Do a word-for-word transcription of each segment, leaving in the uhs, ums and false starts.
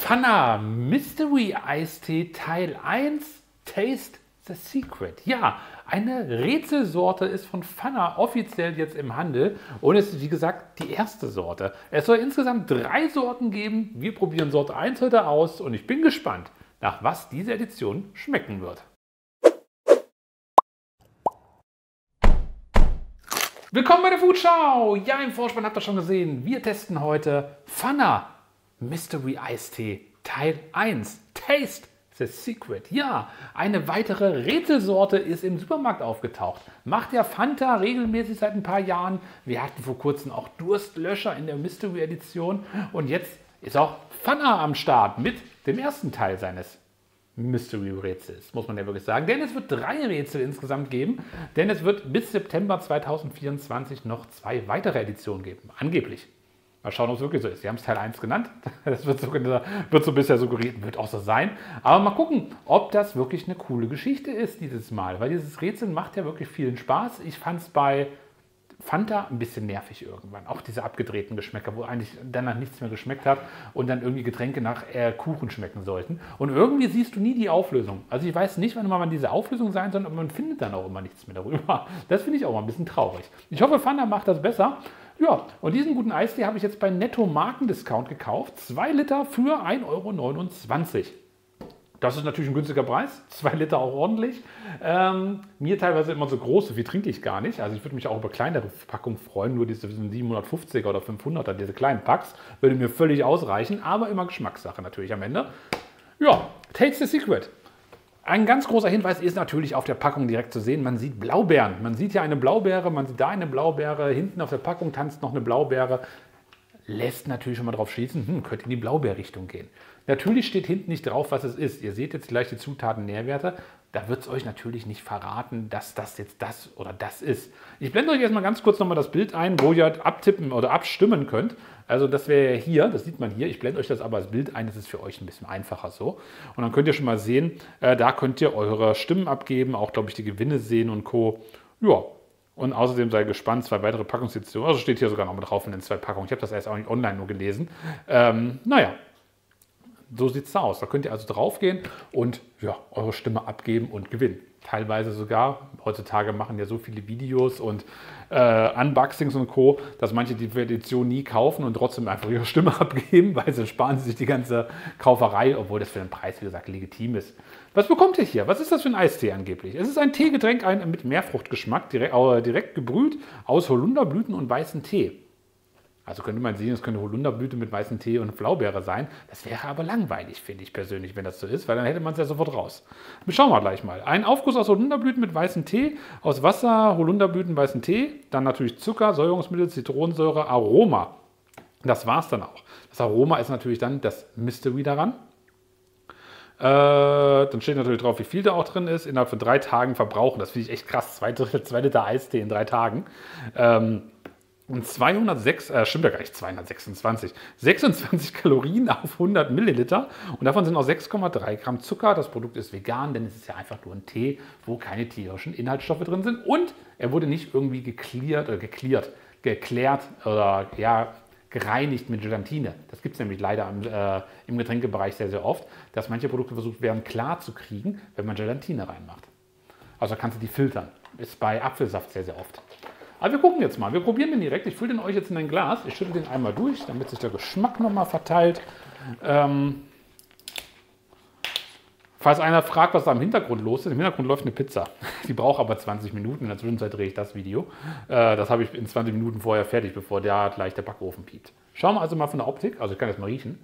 Fanta Mystery Eistee Teil eins, Taste the Secret. Ja, eine Rätselsorte ist von Fanta offiziell jetzt im Handel und es ist wie gesagt die erste Sorte. Es soll insgesamt drei Sorten geben. Wir probieren Sorte eins heute aus und ich bin gespannt, nach was diese Edition schmecken wird. Willkommen bei der Foodschau! Ja, im Vorspann habt ihr schon gesehen, wir testen heute Fanta Mystery Eistee Teil eins, Taste the Secret. Ja, eine weitere Rätselsorte ist im Supermarkt aufgetaucht. Macht ja Fanta regelmäßig seit ein paar Jahren. Wir hatten vor kurzem auch Durstlöscher in der Mystery Edition und jetzt ist auch Fanta am Start mit dem ersten Teil seines Mystery-Rätsels, muss man ja wirklich sagen. Denn es wird drei Rätsel insgesamt geben, denn es wird bis September zweitausendvierundzwanzig noch zwei weitere Editionen geben, angeblich. Mal schauen, ob es wirklich so ist. Sie haben es Teil eins genannt, das wird so, wird so bisher suggeriert, wird auch so sein. Aber mal gucken, ob das wirklich eine coole Geschichte ist dieses Mal, weil dieses Rätsel macht ja wirklich vielen Spaß. Ich fand es bei Fanta ein bisschen nervig irgendwann. Auch diese abgedrehten Geschmäcker, wo eigentlich danach nichts mehr geschmeckt hat und dann irgendwie Getränke nach äh, Kuchen schmecken sollten. Und irgendwie siehst du nie die Auflösung. Also ich weiß nicht, wann immer man diese Auflösung sein soll, aber man findet dann auch immer nichts mehr darüber. Das finde ich auch mal ein bisschen traurig. Ich hoffe, Fanta macht das besser. Ja, und diesen guten Eistee habe ich jetzt bei Netto Markendiscount gekauft. zwei Liter für ein Euro neunundzwanzig. Das ist natürlich ein günstiger Preis, zwei Liter auch ordentlich. Ähm, mir teilweise immer so groß, so viel trinke ich gar nicht. Also ich würde mich auch über kleinere Packungen freuen, nur diese siebenhundertfünfziger oder fünfhunderter, diese kleinen Packs, würde mir völlig ausreichen, aber immer Geschmackssache natürlich am Ende. Ja, Taste the Secret. Ein ganz großer Hinweis ist natürlich auf der Packung direkt zu sehen, man sieht Blaubeeren. Man sieht hier eine Blaubeere, man sieht da eine Blaubeere, hinten auf der Packung tanzt noch eine Blaubeere. Lässt natürlich schon mal drauf schließen, hm, könnte in die Blaubeerrichtung gehen. Natürlich steht hinten nicht drauf, was es ist. Ihr seht jetzt gleich die Zutaten, Nährwerte. Da wird es euch natürlich nicht verraten, dass das jetzt das oder das ist. Ich blende euch erstmal ganz kurz nochmal das Bild ein, wo ihr abtippen oder abstimmen könnt. Also das wäre hier, das sieht man hier. Ich blende euch das aber als Bild ein, das ist für euch ein bisschen einfacher so. Und dann könnt ihr schon mal sehen, äh, da könnt ihr eure Stimmen abgeben, auch glaube ich die Gewinne sehen und Co. Ja. Und außerdem sei gespannt, zwei weitere Packungseditionen. Also steht hier sogar noch mit drauf in den zwei Packungen. Ich habe das erst auch nicht online nur gelesen. Ähm, naja, so sieht es da aus. Da könnt ihr also drauf gehen und ja, eure Stimme abgeben und gewinnen. Teilweise sogar, heutzutage machen ja so viele Videos und äh, Unboxings und Co., dass manche die Edition nie kaufen und trotzdem einfach ihre Stimme abgeben, weil sie sparen sich die ganze Kauferei, obwohl das für den Preis, wie gesagt, legitim ist. Was bekommt ihr hier? Was ist das für ein Eistee angeblich? Es ist ein Teegetränk ein, mit Meerfruchtgeschmack, direkt, äh, direkt gebrüht aus Holunderblüten und weißem Tee. Also könnte man sehen, es könnte Holunderblüte mit weißem Tee und Blaubeere sein. Das wäre aber langweilig, finde ich persönlich, wenn das so ist, weil dann hätte man es ja sofort raus. Schauen wir gleich mal. Ein Aufguss aus Holunderblüten mit weißem Tee, aus Wasser, Holunderblüten, weißem Tee, dann natürlich Zucker, Säuerungsmittel, Zitronensäure, Aroma. Das war es dann auch. Das Aroma ist natürlich dann das Mystery daran. Äh, dann steht natürlich drauf, wie viel da auch drin ist. Innerhalb von drei Tagen verbrauchen. Das finde ich echt krass. Zwei Drittel, zwei Liter Eistee in drei Tagen. Ähm, Und zweihundertsechs, äh, stimmt ja gar nicht, zweihundertsechsundzwanzig, sechsundzwanzig Kalorien auf hundert Milliliter und davon sind auch sechs Komma drei Gramm Zucker. Das Produkt ist vegan, denn es ist ja einfach nur ein Tee, wo keine tierischen Inhaltsstoffe drin sind und er wurde nicht irgendwie geklärt oder geklärt, geklärt oder ja, gereinigt mit Gelatine. Das gibt es nämlich leider im, äh, im Getränkebereich sehr, sehr oft, dass manche Produkte versucht werden, klar zu kriegen, wenn man Gelatine reinmacht. Also kannst du die filtern. Ist bei Apfelsaft sehr, sehr oft. Aber wir gucken jetzt mal. Wir probieren den direkt. Ich fülle den euch jetzt in ein Glas. Ich schüttle den einmal durch, damit sich der Geschmack nochmal verteilt. Ähm, falls einer fragt, was da im Hintergrund los ist, im Hintergrund läuft eine Pizza. Die braucht aber zwanzig Minuten. In der Zwischenzeit drehe ich das Video. Äh, das habe ich in zwanzig Minuten vorher fertig, bevor der gleich der Backofen piept. Schauen wir also mal von der Optik. Also ich kann jetzt mal riechen.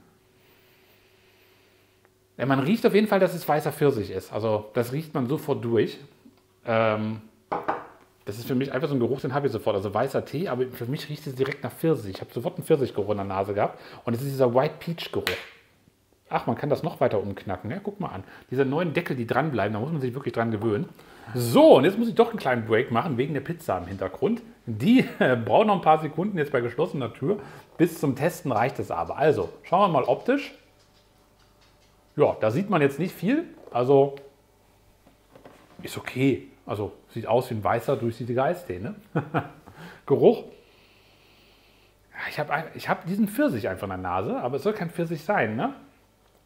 Ja, man riecht auf jeden Fall, dass es weißer Pfirsich ist. Also das riecht man sofort durch. Ähm, Das ist für mich einfach so ein Geruch, den habe ich sofort. Also weißer Tee, aber für mich riecht es direkt nach Pfirsich. Ich habe sofort einen Pfirsichgeruch in der Nase gehabt. Und es ist dieser White Peach Geruch. Ach, man kann das noch weiter umknacken. Ja, guck mal an. Diese neuen Deckel, die dranbleiben, da muss man sich wirklich dran gewöhnen. So, und jetzt muss ich doch einen kleinen Break machen, wegen der Pizza im Hintergrund. Die äh, braucht noch ein paar Sekunden jetzt bei geschlossener Tür. Bis zum Testen reicht es aber. Also, schauen wir mal optisch. Ja, da sieht man jetzt nicht viel. Also, ist okay. Also sieht aus wie ein weißer, durchsichtiger Eistee. Ne? Geruch. Ich habe ich hab diesen Pfirsich einfach in der Nase, aber es soll kein Pfirsich sein. Ne?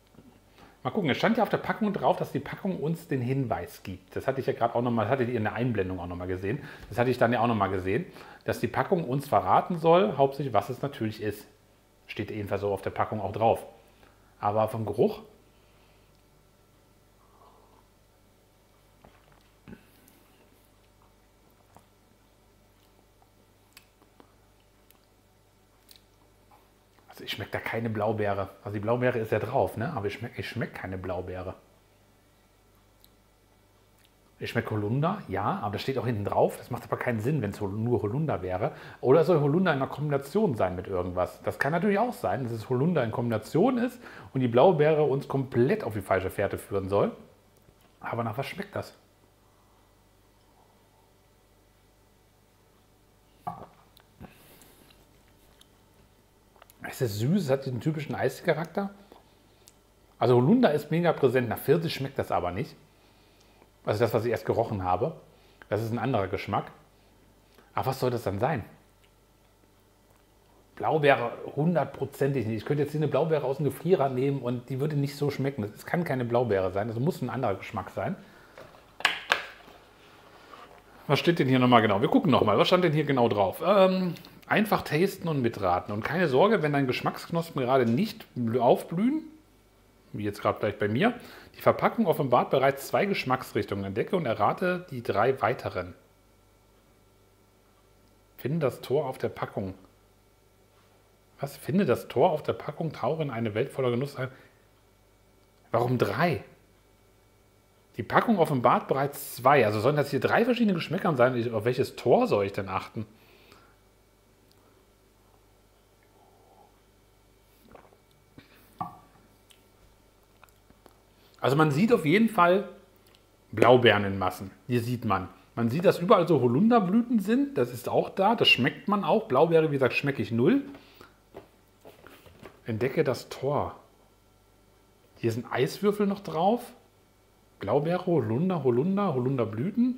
Mal gucken, es stand ja auf der Packung drauf, dass die Packung uns den Hinweis gibt. Das hatte ich ja gerade auch nochmal, das hattet ihr in der Einblendung auch nochmal gesehen. Das hatte ich dann ja auch nochmal gesehen, dass die Packung uns verraten soll, hauptsächlich was es natürlich ist. Steht jedenfalls so auf der Packung auch drauf. Aber vom Geruch... Also ich schmecke da keine Blaubeere. Also die Blaubeere ist ja drauf, ne? Aber ich schmecke ich schmeck keine Blaubeere. Ich schmecke Holunder, ja, aber das steht auch hinten drauf. Das macht aber keinen Sinn, wenn es nur Holunder wäre. Oder soll Holunder in einer Kombination sein mit irgendwas? Das kann natürlich auch sein, dass es Holunder in Kombination ist und die Blaubeere uns komplett auf die falsche Fährte führen soll. Aber nach was schmeckt das? Es ist süß, es hat diesen typischen Eischarakter. Also Holunder ist mega präsent. Nach Pfirsich schmeckt das aber nicht. Also das, was ich erst gerochen habe. Das ist ein anderer Geschmack. Aber was soll das dann sein? Blaubeere hundertprozentig nicht. Ich könnte jetzt hier eine Blaubeere aus dem Gefrierer nehmen und die würde nicht so schmecken. Das kann keine Blaubeere sein. Das muss ein anderer Geschmack sein. Was steht denn hier nochmal genau? Wir gucken nochmal. Was stand denn hier genau drauf? Ähm, einfach tasten und mitraten. Und keine Sorge, wenn deine Geschmacksknospen gerade nicht aufblühen, wie jetzt gerade gleich bei mir, die Verpackung offenbart bereits zwei Geschmacksrichtungen. Entdecke und errate die drei weiteren. Finde das Tor auf der Packung. Was? Finde das Tor auf der Packung, tauche in eine Welt voller Genuss ein. Warum drei? Die Packung offenbart bereits zwei. Also sollen das hier drei verschiedene Geschmäcker sein? Auf welches Tor soll ich denn achten? Also man sieht auf jeden Fall Blaubeeren in Massen. Hier sieht man. Man sieht, dass überall so Holunderblüten sind. Das ist auch da. Das schmeckt man auch. Blaubeere, wie gesagt, schmecke ich null. Entdecke das Tor. Hier sind Eiswürfel noch drauf. Blaubeere, Holunder, Holunder, Holunderblüten.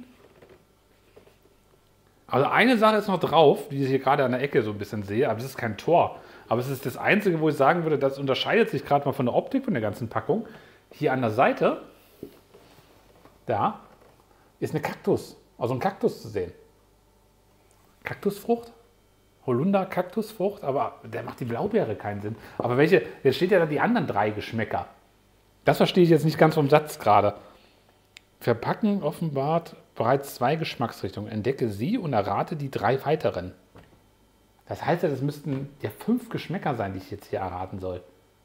Also eine Sache ist noch drauf, die ich hier gerade an der Ecke so ein bisschen sehe, aber es ist kein Tor. Aber es ist das Einzige, wo ich sagen würde, das unterscheidet sich gerade mal von der Optik von der ganzen Packung. Hier an der Seite, da, ist eine Kaktus, also ein Kaktus zu sehen. Kaktusfrucht? Holunder, Kaktusfrucht, aber der macht die Blaubeere keinen Sinn. Aber welche, jetzt steht ja da die anderen drei Geschmäcker. Das verstehe ich jetzt nicht ganz vom Satz gerade. Verpacken offenbart bereits zwei Geschmacksrichtungen. Entdecke sie und errate die drei weiteren. Das heißt ja, das müssten ja fünf Geschmäcker sein, die ich jetzt hier erraten soll.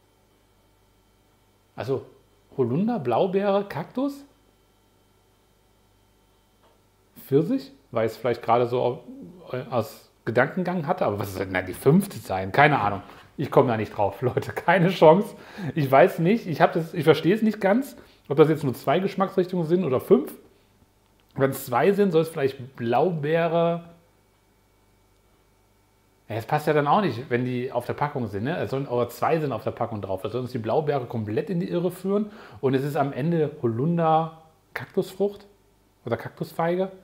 Also Holunder, Blaubeere, Kaktus, Pfirsich, weil ich es vielleicht gerade so aus Gedankengang hatte, aber was soll denn die fünfte sein? Keine Ahnung. Ich komme da nicht drauf, Leute. Keine Chance. Ich weiß nicht. Ich, das, ich verstehe es nicht ganz, ob das jetzt nur zwei Geschmacksrichtungen sind oder fünf. Wenn es zwei sind, soll es vielleicht Blaubeere. Ja, das passt ja dann auch nicht, wenn die auf der Packung sind. Ne? Es sollen, oder zwei sind auf der Packung drauf. Das soll uns die Blaubeere komplett in die Irre führen. Und es ist am Ende Holunder Kaktusfrucht oder Kaktusfeige.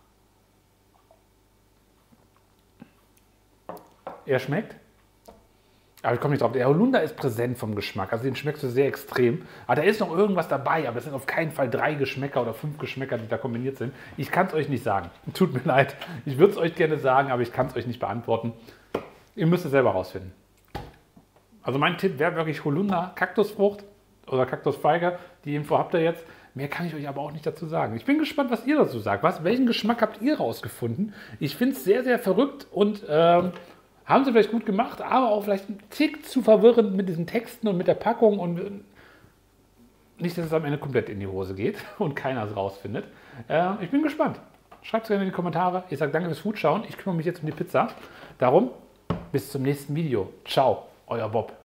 Er schmeckt. Aber ich komme nicht drauf. Der Holunder ist präsent vom Geschmack. Also den schmeckst du sehr extrem. Aber da ist noch irgendwas dabei. Aber es sind auf keinen Fall drei Geschmäcker oder fünf Geschmäcker, die da kombiniert sind. Ich kann es euch nicht sagen. Tut mir leid. Ich würde es euch gerne sagen, aber ich kann es euch nicht beantworten. Ihr müsst es selber rausfinden. Also mein Tipp wäre wirklich Holunder, Kaktusfrucht oder Kaktusfeige. Die Info habt ihr jetzt. Mehr kann ich euch aber auch nicht dazu sagen. Ich bin gespannt, was ihr dazu sagt. Was, welchen Geschmack habt ihr rausgefunden? Ich finde es sehr, sehr verrückt und ähm, haben sie vielleicht gut gemacht, aber auch vielleicht ein Tick zu verwirrend mit diesen Texten und mit der Packung und nicht, dass es am Ende komplett in die Hose geht und keiner es rausfindet. Äh, ich bin gespannt. Schreibt es gerne in die Kommentare. Ich sage danke fürs Futschauen. Ich kümmere mich jetzt um die Pizza. Darum, bis zum nächsten Video. Ciao, euer Bob.